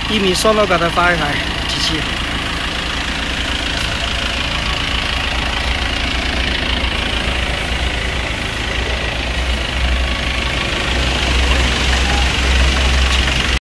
1米刷到给他发一台机器。